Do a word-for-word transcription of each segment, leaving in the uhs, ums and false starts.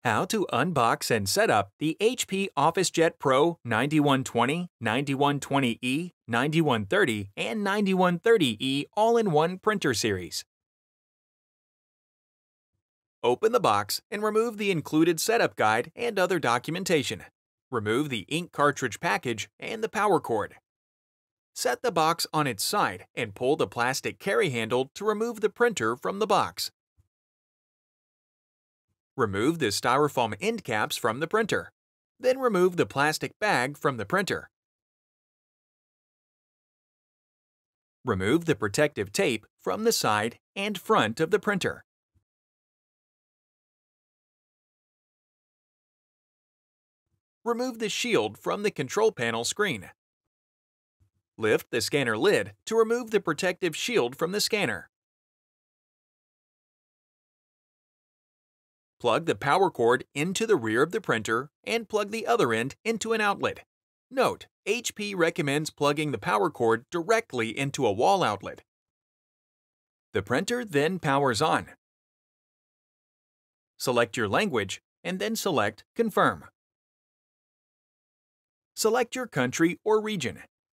How to unbox and set up the H P OfficeJet Pro ninety-one twenty, ninety-one twenty E, ninety-one thirty, and ninety-one thirty E all-in-one printer series. Open the box and remove the included setup guide and other documentation. Remove the ink cartridge package and the power cord. Set the box on its side and pull the plastic carry handle to remove the printer from the box. Remove the styrofoam end caps from the printer. Then remove the plastic bag from the printer. Remove the protective tape from the side and front of the printer. Remove the shield from the control panel screen. Lift the scanner lid to remove the protective shield from the scanner. Plug the power cord into the rear of the printer and plug the other end into an outlet. Note, H P recommends plugging the power cord directly into a wall outlet. The printer then powers on. Select your language and then select Confirm. Select your country or region.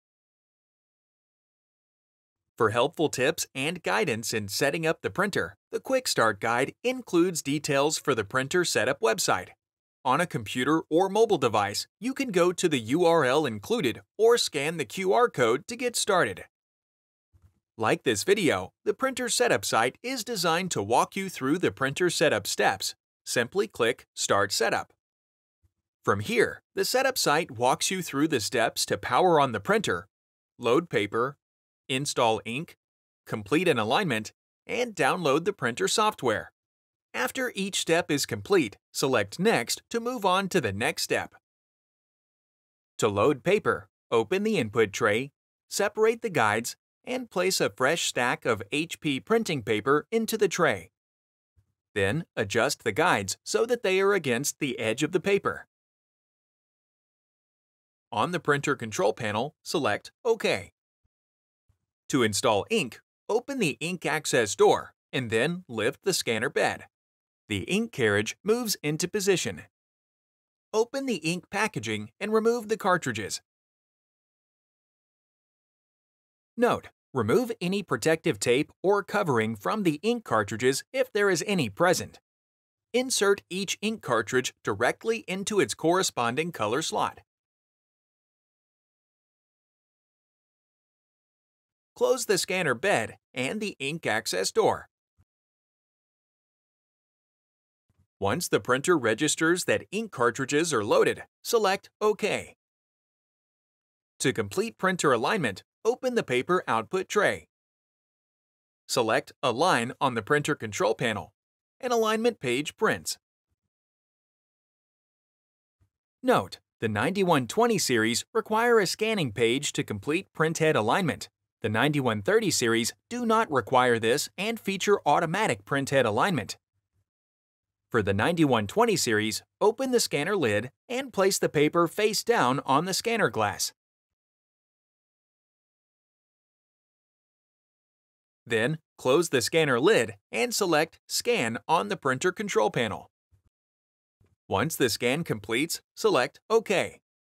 For helpful tips and guidance in setting up the printer, the Quick Start Guide includes details for the printer setup website. On a computer or mobile device, you can go to the U R L included or scan the Q R code to get started. Like this video, the printer setup site is designed to walk you through the printer setup steps. Simply click Start Setup. From here, the setup site walks you through the steps to power on the printer, load paper, install ink, complete an alignment, and download the printer software. After each step is complete, select Next to move on to the next step. To load paper, open the input tray, separate the guides, and place a fresh stack of H P printing paper into the tray. Then adjust the guides so that they are against the edge of the paper. On the printer control panel, select OK. To install ink, open the ink access door and then lift the scanner bed. The ink carriage moves into position. Open the ink packaging and remove the cartridges. Note: remove any protective tape or covering from the ink cartridges if there is any present. Insert each ink cartridge directly into its corresponding color slot. Close the scanner bed and the ink access door. Once the printer registers that ink cartridges are loaded, select OK. To complete printer alignment, open the paper output tray. Select Align on the printer control panel. An alignment page prints. Note: the ninety-one twenty series require a scanning page to complete printhead alignment. The ninety-one thirty series do not require this and feature automatic printhead alignment. For the ninety-one twenty series, open the scanner lid and place the paper face down on the scanner glass. Then, close the scanner lid and select Scan on the printer control panel. Once the scan completes, select OK.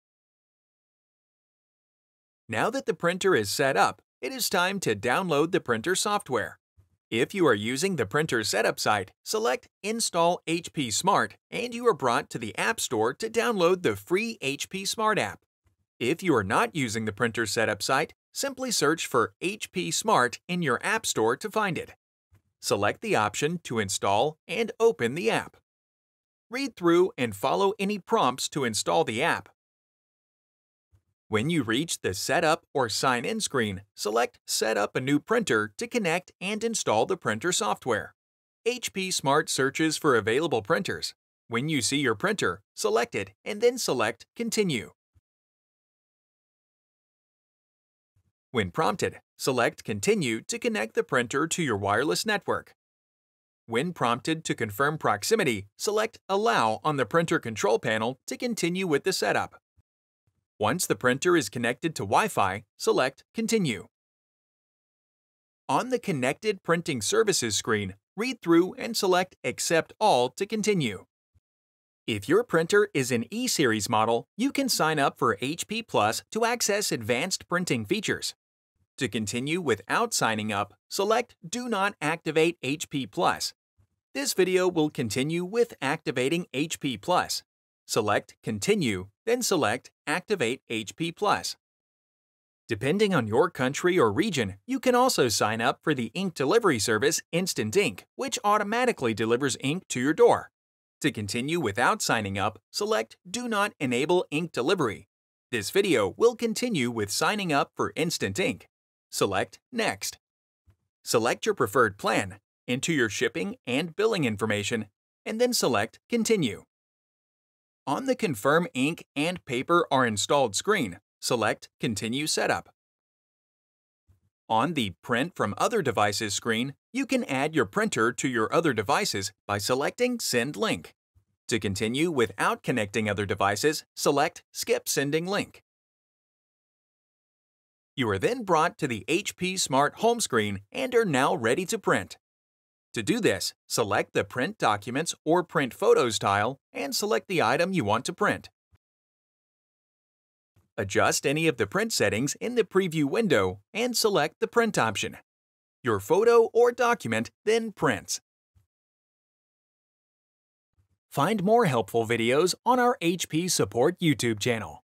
Now that the printer is set up, it is time to download the printer software. If you are using the printer setup site, select Install H P Smart and you are brought to the App Store to download the free H P Smart app. If you are not using the printer setup site, simply search for H P Smart in your App Store to find it. Select the option to install and open the app. Read through and follow any prompts to install the app. When you reach the Setup or Sign In screen, select Set up a new printer to connect and install the printer software. H P Smart searches for available printers. When you see your printer, select it and then select Continue. When prompted, select Continue to connect the printer to your wireless network. When prompted to confirm proximity, select Allow on the printer control panel to continue with the setup. Once the printer is connected to Wi-Fi, select Continue. On the Connected Printing Services screen, read through and select Accept All to continue. If your printer is an E-Series model, you can sign up for H P Plus to access advanced printing features. To continue without signing up, select Do Not Activate H P Plus. This video will continue with activating H P Plus. Select Continue, then select Activate H P Plus. Depending on your country or region, you can also sign up for the ink delivery service Instant Ink, which automatically delivers ink to your door. To continue without signing up, select Do Not Enable Ink Delivery. This video will continue with signing up for Instant Ink. Select Next. Select your preferred plan, enter your shipping and billing information, and then select Continue. On the Confirm Ink and Paper are installed screen, select Continue Setup. On the Print from Other Devices screen, you can add your printer to your other devices by selecting Send Link. To continue without connecting other devices, select Skip Sending Link. You are then brought to the H P Smart Home screen and are now ready to print. To do this, select the Print Documents or Print Photos tile and select the item you want to print. Adjust any of the print settings in the preview window and select the print option. Your photo or document then prints. Find more helpful videos on our H P Support YouTube channel.